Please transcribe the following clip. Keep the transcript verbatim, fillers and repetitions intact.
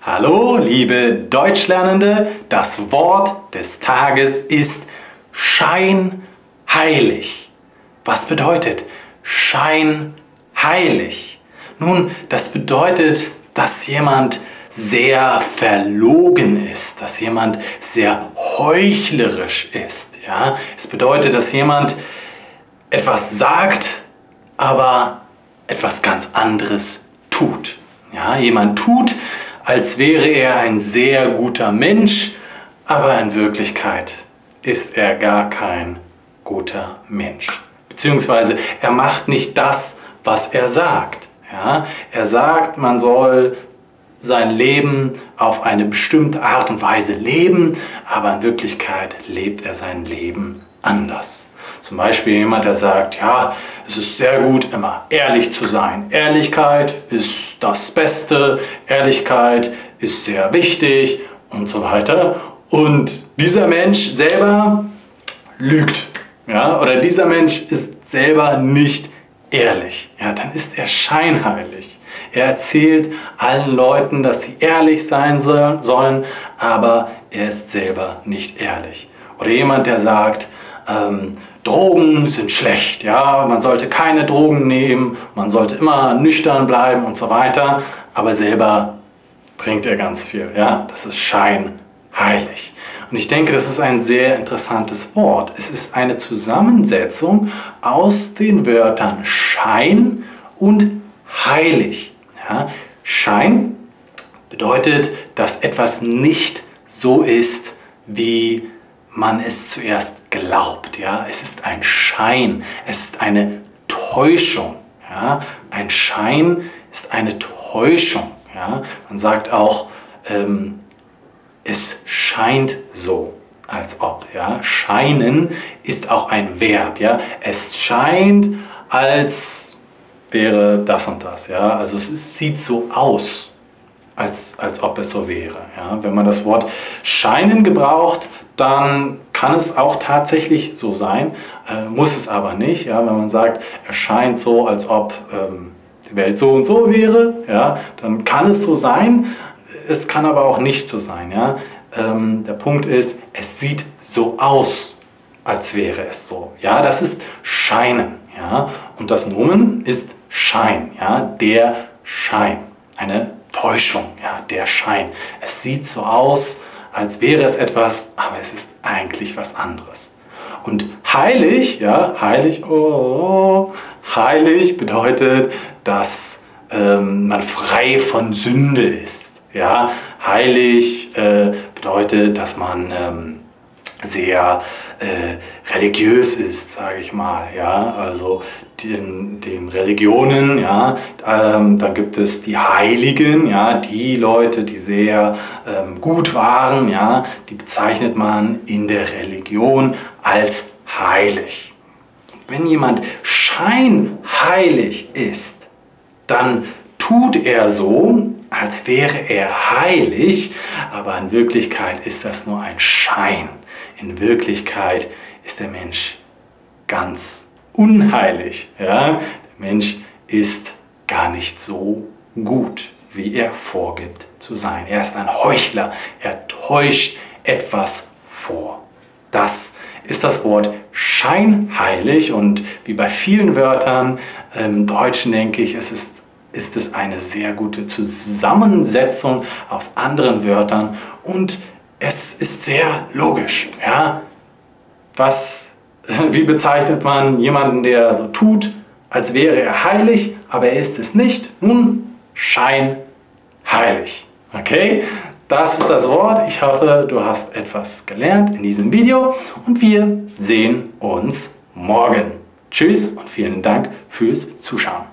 Hallo, liebe Deutschlernende, das Wort des Tages ist scheinheilig. Was bedeutet scheinheilig? Nun, das bedeutet, dass jemand sehr verlogen ist, dass jemand sehr heuchlerisch ist. Ja? Es bedeutet, dass jemand etwas sagt, aber etwas ganz anderes tut. Ja? Jemand tut, als wäre er ein sehr guter Mensch, aber in Wirklichkeit ist er gar kein guter Mensch. Beziehungsweise er macht nicht das, was er sagt. Ja? Er sagt, man soll sein Leben auf eine bestimmte Art und Weise leben, aber in Wirklichkeit lebt er sein Leben anders. Zum Beispiel jemand, der sagt, ja, es ist sehr gut, immer ehrlich zu sein. Ehrlichkeit ist das Beste, Ehrlichkeit ist sehr wichtig und so weiter. Und dieser Mensch selber lügt, ja, oder dieser Mensch ist selber nicht ehrlich. Ja, dann ist er scheinheilig. Er erzählt allen Leuten, dass sie ehrlich sein sollen, aber er ist selber nicht ehrlich. Oder jemand, der sagt, ähm, Drogen sind schlecht, ja, man sollte keine Drogen nehmen, man sollte immer nüchtern bleiben und so weiter, aber selber trinkt er ganz viel, ja, das ist scheinheilig. Und ich denke, das ist ein sehr interessantes Wort. Es ist eine Zusammensetzung aus den Wörtern Schein und heilig. Ja, Schein bedeutet, dass etwas nicht so ist, wie man es zuerst glaubt. Ja? Es ist ein Schein, es ist eine Täuschung. Ja? Ein Schein ist eine Täuschung. Ja? Man sagt auch, ähm, es scheint so, als ob. Ja? Scheinen ist auch ein Verb. Ja? Es scheint, als wäre das und das. Ja? Also es ist, sieht so aus, als, als ob es so wäre. Ja? Wenn man das Wort scheinen gebraucht, dann kann es auch tatsächlich so sein, äh, muss es aber nicht. Ja? Wenn man sagt, es scheint so, als ob ähm, die Welt so und so wäre, ja? Dann kann es so sein, es kann aber auch nicht so sein. Ja? Ähm, der Punkt ist, es sieht so aus, als wäre es so. Ja? Das ist scheinen. Ja? Und das Nomen ist Schein, ja? Der Schein, eine Täuschung, ja? Der Schein. Es sieht so aus, als wäre es etwas, aber es ist eigentlich was anderes. Und heilig, ja, heilig, oh, heilig bedeutet, dass ähm, man frei von Sünde ist. Ja, heilig äh, bedeutet, dass man ähm, sehr äh, religiös ist, sage ich mal. Ja, also den, den Religionen, ja, ähm, dann gibt es die Heiligen, ja, die Leute, die sehr ähm, gut waren, ja, die bezeichnet man in der Religion als heilig. Wenn jemand scheinheilig ist, dann tut er so, als wäre er heilig, aber in Wirklichkeit ist das nur ein Schein. In Wirklichkeit ist der Mensch ganz unheilig. Ja? Der Mensch ist gar nicht so gut, wie er vorgibt zu sein. Er ist ein Heuchler. Er täuscht etwas vor. Das ist das Wort scheinheilig und wie bei vielen Wörtern im Deutschen denke ich, es ist, ist es eine sehr gute Zusammensetzung aus anderen Wörtern und es ist sehr logisch. Ja? Was Wie bezeichnet man jemanden, der so tut, als wäre er heilig, aber er ist es nicht? Nun, scheinheilig. Okay? Das ist das Wort. Ich hoffe, du hast etwas gelernt in diesem Video und wir sehen uns morgen. Tschüss und vielen Dank fürs Zuschauen.